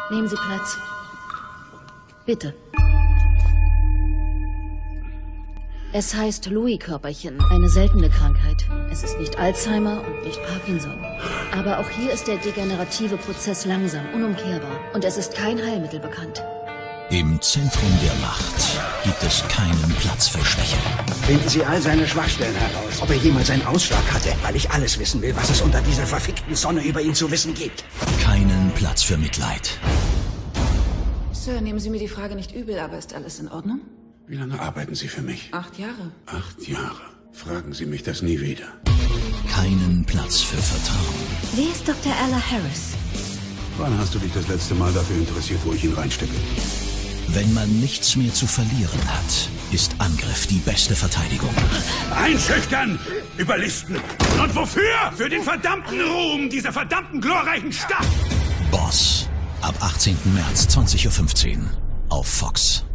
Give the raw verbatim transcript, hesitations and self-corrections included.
Nehmen Sie Platz. Bitte. Es heißt Lewy-Körperchen, eine seltene Krankheit. Es ist nicht Alzheimer und nicht Parkinson. Aber auch hier ist der degenerative Prozess langsam, unumkehrbar. Und es ist kein Heilmittel bekannt. Im Zentrum der Macht gibt es keinen Platz für Schwäche. Finden Sie all seine Schwachstellen heraus. Ob er jemals einen Ausschlag hatte, weil ich alles wissen will, was es unter dieser verfickten Sonne über ihn zu wissen gibt. Keinen Platz für Mitleid. Sir, nehmen Sie mir die Frage nicht übel, aber ist alles in Ordnung? Wie lange arbeiten Sie für mich? Acht Jahre. Acht Jahre. Fragen Sie mich das nie wieder. Keinen Platz für Vertrauen. Wer ist Doktor Ella Harris? Wann hast du dich das letzte Mal dafür interessiert, wo ich ihn reinstecke? Wenn man nichts mehr zu verlieren hat, ist Angriff die beste Verteidigung. Einschüchtern! Überlisten! Und wofür? Für den verdammten Ruhm dieser verdammten glorreichen Stadt! Boss. Ab achtzehnten März, zwanzig Uhr fünfzehn. Auf Fox.